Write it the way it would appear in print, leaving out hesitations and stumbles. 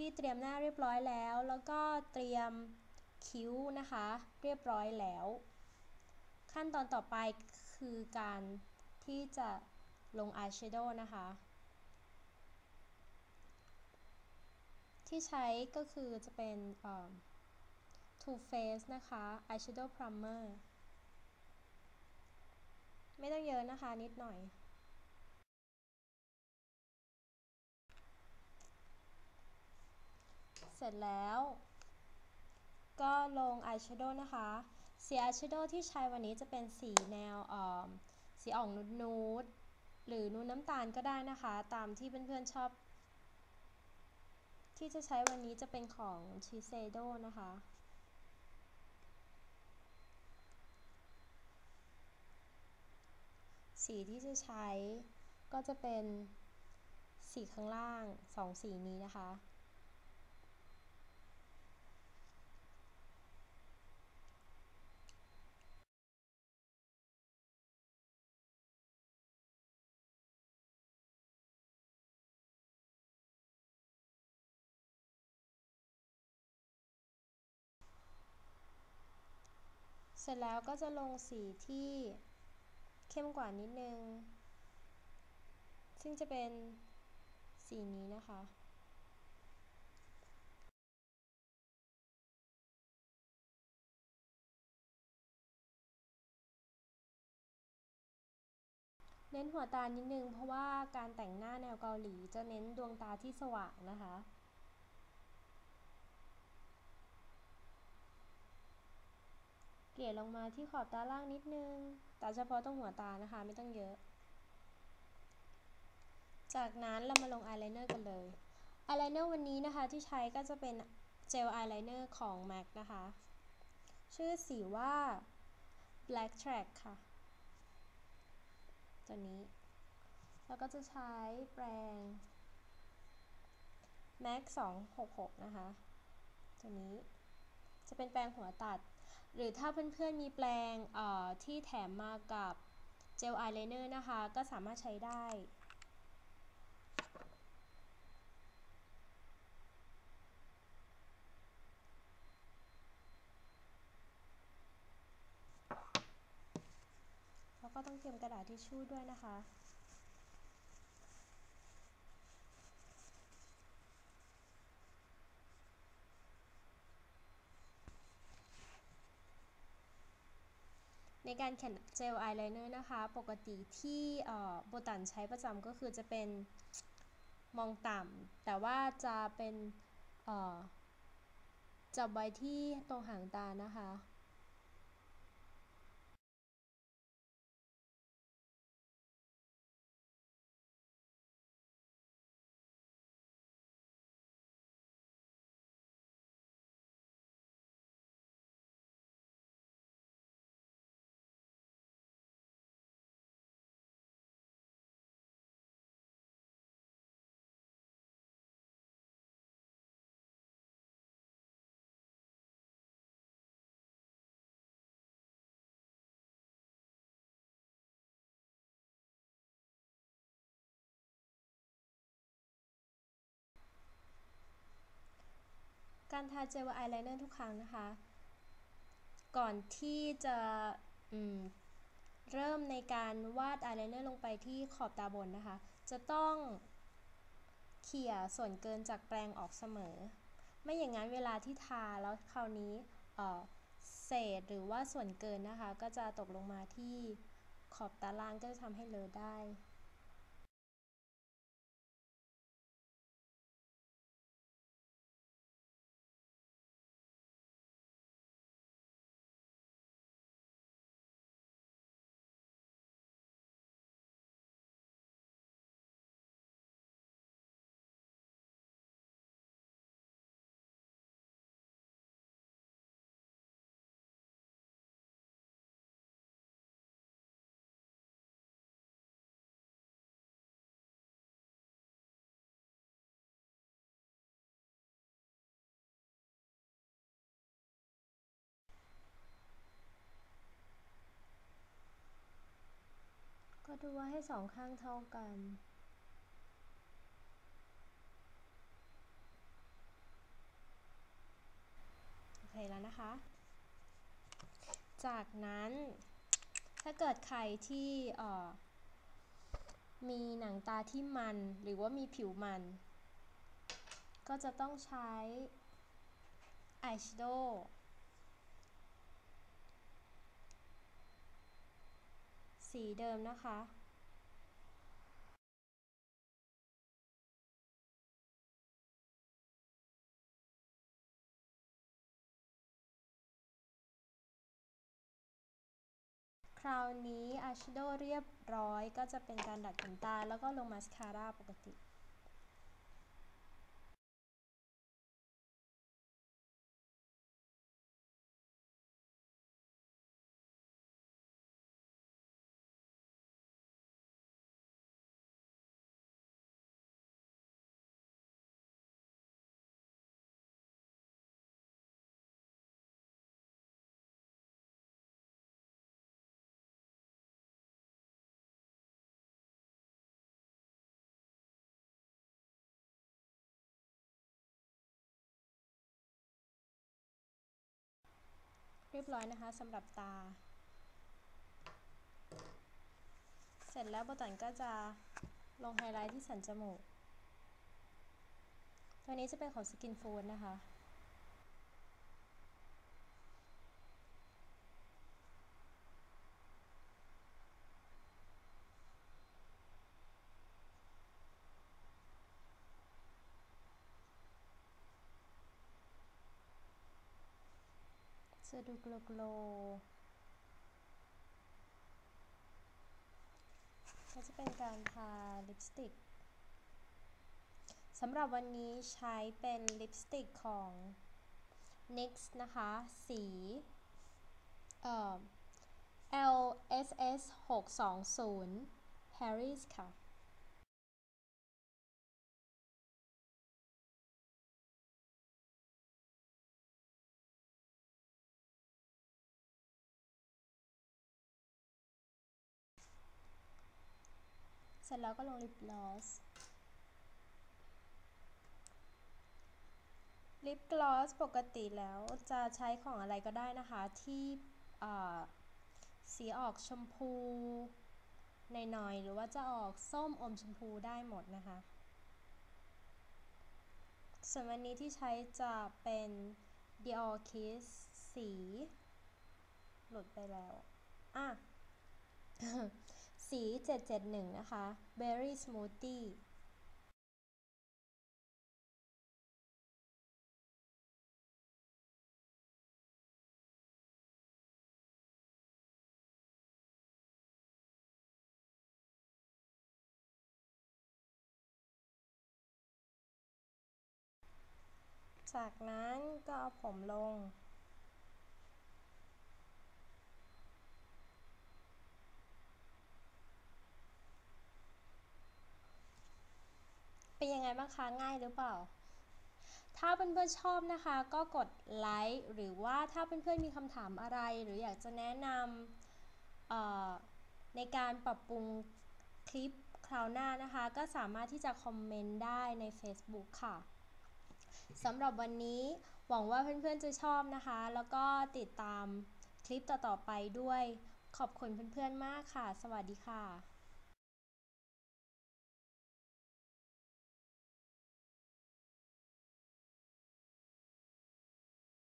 ที่เตรียมหน้าเรียบร้อยแล้วแล้วก็เตรียมคิ้วนะคะเรียบร้อยแล้วขั้นตอนต่อไปคือการที่จะลงอายแชโดว์นะคะที่ใช้ก็คือจะเป็นToo Faced นะคะ Eyeshadow Primer ไม่ต้องเยอะนะคะนิดหน่อยเสร็จแล้วก็ลง Eyeshadow นะคะสี Eyeshadow ที่ใช้วันนี้จะเป็นสีแนวสีออกนูดหรือนูดน้ำตาลก็ได้นะคะตามที่เพื่อนๆชอบที่จะใช้วันนี้จะเป็นของ Shiseido นะคะสีที่จะใช้ก็จะเป็นสีข้างล่าง2สีนี้นะคะเสร็จแล้วก็จะลงสีที่เข้มกว่านิดนึงซึ่งจะเป็นสีนี้นะคะเน้นหัวตานิดนึงเพราะว่าการแต่งหน้าแนวเกาหลีจะเน้นดวงตาที่สว่างนะคะเกลี่ยลงมาที่ขอบตาล่างนิดนึงแต่เฉพาะตรงหัวตานะคะไม่ต้องเยอะจากนั้นเรามาลงอายไลเนอร์กันเลยอายไลเนอร์วันนี้นะคะที่ใช้ก็จะเป็นเจลอายไลเนอร์ของ MAC นะคะชื่อสีว่า Black Track ค่ะตัวนี้แล้วก็จะใช้แปรง MAC 266นะคะตัวนี้จะเป็นแปรงหัวตัดหรือถ้าเพื่อนๆมีแปรงที่แถมมากับเจลอายไลเนอร์นะคะก็สามารถใช้ได้แล้วก็ต้องเตรียมกระดาษทิชชู่ด้วยนะคะในการเขียนเจลอายไลเนอร์นะคะปกติที่โบตันใช้ประจำก็คือจะเป็นมองต่ำแต่ว่าจะเป็นจับไว้ที่ตรงหางตานะคะการทาเจลอายไลเนอร์ทุกครั้งนะคะก่อนที่จะเริ่มในการวาดอายไลเนอร์ลงไปที่ขอบตาบนนะคะจะต้องเขี่ยส่วนเกินจากแปรงออกเสมอไม่อย่างนั้นเวลาที่ทาแล้วคราวนี้เศษหรือว่าส่วนเกินนะคะก็จะตกลงมาที่ขอบตาล่างก็จะทำให้เลอะได้ก็ดูว่าให้สองข้างเท่ากันแล้วนะคะจากนั้นถ้าเกิดใครที่มีหนังตาที่มันหรือว่ามีผิวมันก็จะต้องใช้อายแชโดว์สีเดิมนะคะคราวนี้อายแชโดว์เรียบร้อยก็จะเป็นการดัดขนตาแล้วก็ลงมาสคาร่าปกติเรียบร้อยนะคะสำหรับตาเสร็จแล้วโบตันก็จะลงไฮไลท์ที่สันจมูกตัวนี้จะเป็นของสกินฟู้ดนะคะจะดูโกลก็จะเป็นการทาลิปสติกสำหรับวันนี้ใช้เป็นลิปสติกของ NYX นะคะสีLSS 620 Paris ค่ะเสร็จแล้วก็ลงลิปกลอสปกติแล้วจะใช้ของอะไรก็ได้นะคะที่สีออกชมพูหน่อยๆหรือว่าจะออกส้มอมชมพูได้หมดนะคะส่วนวันนี้ที่ใช้จะเป็น Dior Kiss สีหลุดไปแล้วสี771นะคะ Berry Smoothieจากนั้นก็เอาผมลงเป็นยังไงบ้างคะง่ายหรือเปล่าถ้าเพื่อนๆชอบนะคะก็กดไลค์หรือว่าถ้าเพื่อนๆมีคำถามอะไรหรืออยากจะแนะนำในการปรับปรุงคลิปคราวหน้านะคะก็สามารถที่จะคอมเมนต์ได้ใน Facebook ค่ะสำหรับวันนี้หวังว่าเพื่อนๆจะชอบนะคะแล้วก็ติดตามคลิปต่อๆไปด้วยขอบคุณเพื่อนๆมากค่ะสวัสดีค่ะ